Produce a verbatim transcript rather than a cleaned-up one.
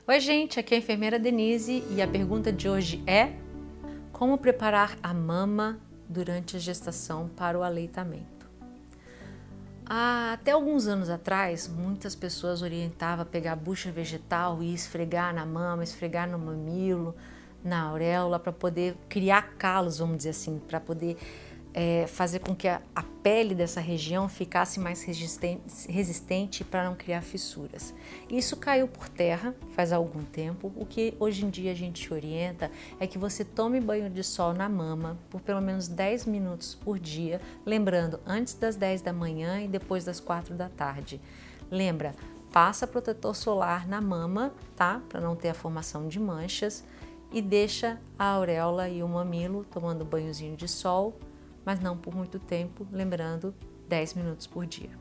Oi gente, aqui é a enfermeira Denise e a pergunta de hoje é: como preparar a mama durante a gestação para o aleitamento? Há até alguns anos atrás, muitas pessoas orientavam a pegar bucha vegetal e esfregar na mama, esfregar no mamilo, na auréola, para poder criar calos, vamos dizer assim, para poder é, fazer com que a, a pele dessa região ficasse mais resistente, resistente para não criar fissuras. Isso caiu por terra faz algum tempo. O que hoje em dia a gente orienta é que você tome banho de sol na mama por pelo menos dez minutos por dia, lembrando, antes das dez da manhã e depois das quatro da tarde. Lembra, passa protetor solar na mama, tá? Para não ter a formação de manchas, e deixa a auréola e o mamilo tomando banhozinho de sol, mas não por muito tempo, lembrando, dez minutos por dia.